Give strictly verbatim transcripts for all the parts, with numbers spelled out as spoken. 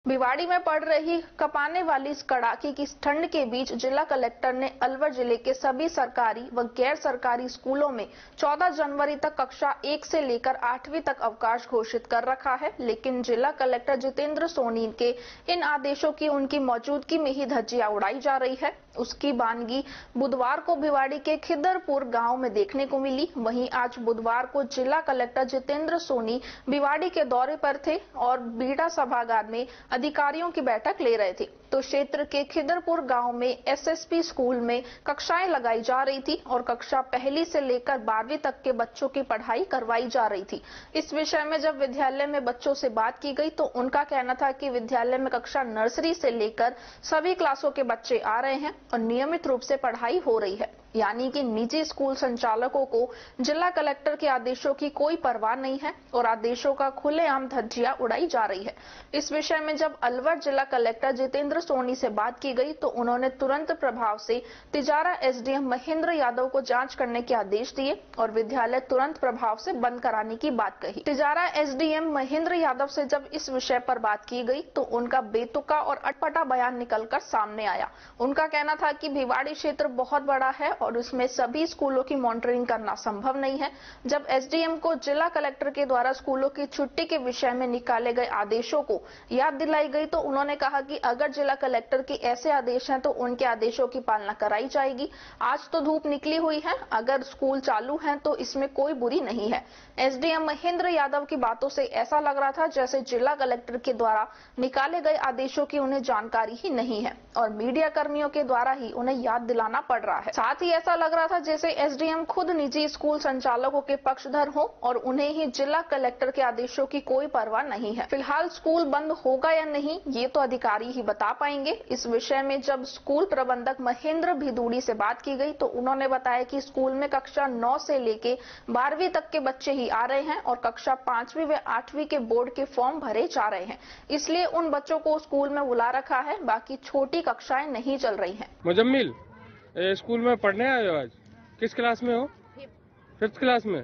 भिवाड़ी में पड़ रही कपाने वाली इस कड़ाके की ठंड के बीच जिला कलेक्टर ने अलवर जिले के सभी सरकारी व गैर सरकारी स्कूलों में चौदह जनवरी तक कक्षा एक से लेकर आठवीं तक अवकाश घोषित कर रखा है। लेकिन जिला कलेक्टर जितेंद्र सोनी के इन आदेशों की उनकी मौजूदगी में ही धज्जियां उड़ाई जा रही है। उसकी बानगी बुधवार को भिवाड़ी के खिदरपुर गांव में देखने को मिली। वहीं आज बुधवार को जिला कलेक्टर जितेंद्र सोनी भिवाड़ी के दौरे पर थे और बीड़ा सभागार में अधिकारियों की बैठक ले रहे थे, तो क्षेत्र के खिदरपुर गांव में एसएसपी स्कूल में कक्षाएं लगाई जा रही थी और कक्षा पहली से लेकर बारहवीं तक के बच्चों की पढ़ाई करवाई जा रही थी। इस विषय में जब विद्यालय में बच्चों से बात की गई तो उनका कहना था कि विद्यालय में कक्षा नर्सरी से लेकर सभी क्लासों के बच्चे आ रहे हैं और नियमित रूप से पढ़ाई हो रही है, यानी कि निजी स्कूल संचालकों को जिला कलेक्टर के आदेशों की कोई परवाह नहीं है और आदेशों का खुलेआम धज्जियां उड़ाई जा रही है। इस विषय में जब अलवर जिला कलेक्टर जितेंद्र सोनी से बात की गई तो उन्होंने तुरंत प्रभाव से तिजारा एसडीएम महेंद्र यादव को जांच करने के आदेश दिए और विद्यालय तुरंत प्रभाव से बंद कराने की बात कही। तिजारा एसडीएम महेंद्र यादव से जब इस विषय पर बात की गई तो उनका बेतुका और अटपटा बयान निकलकर सामने आया। उनका कहना था कि भिवाड़ी क्षेत्र बहुत बड़ा है और उसमें सभी स्कूलों की मॉनिटरिंग करना संभव नहीं है। जब एसडीएम को जिला कलेक्टर के द्वारा स्कूलों की छुट्टी के विषय में निकाले गए आदेशों को याद दिलाई गई तो उन्होंने कहा कि अगर जिला कलेक्टर के ऐसे आदेश हैं तो उनके आदेशों की पालना कराई जाएगी। आज तो धूप निकली हुई है, अगर स्कूल चालू हैं तो इसमें कोई बुरी नहीं है। एसडीएम महेंद्र यादव की बातों से ऐसा लग रहा था जैसे जिला कलेक्टर के द्वारा निकाले गए आदेशों की उन्हें जानकारी ही नहीं है और मीडिया कर्मियों के द्वारा ही उन्हें याद दिलाना पड़ रहा है। साथ ही ऐसा लग रहा था जैसे एसडीएम खुद निजी स्कूल संचालकों के पक्षधर हो और उन्हें ही जिला कलेक्टर के आदेशों की कोई परवाह नहीं है। फिलहाल स्कूल बंद होगा या नहीं ये तो अधिकारी ही बता पाएंगे। इस विषय में जब स्कूल प्रबंधक महेंद्र भिदूड़ी से बात की गई तो उन्होंने बताया कि स्कूल में कक्षा नौ से लेके बारहवीं तक के बच्चे ही आ रहे हैं और कक्षा पांचवी व आठवीं के बोर्ड के फॉर्म भरे जा रहे हैं, इसलिए उन बच्चों को स्कूल में बुला रखा है, बाकी छोटी कक्षाएं नहीं चल रही हैं। मुजम्मिल स्कूल में पढ़ने आए हो? आज किस क्लास में हो? फिफ्थ क्लास में।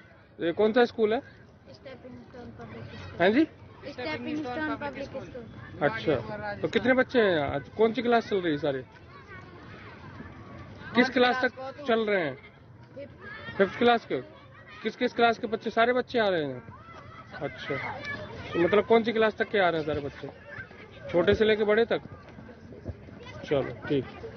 ये कौन सा स्कूल है? हाँ जी, अच्छा, तो कितने बच्चे हैं आज? कौन सी क्लास चल रही है? सारे किस क्लास तक चल रहे हैं? फिफ्थ क्लास के। किस किस क्लास के बच्चे? सारे बच्चे आ रहे हैं। अच्छा, तो मतलब कौन सी क्लास तक के आ रहे हैं सारे बच्चे? छोटे से लेके बड़े तक? चलो ठीक।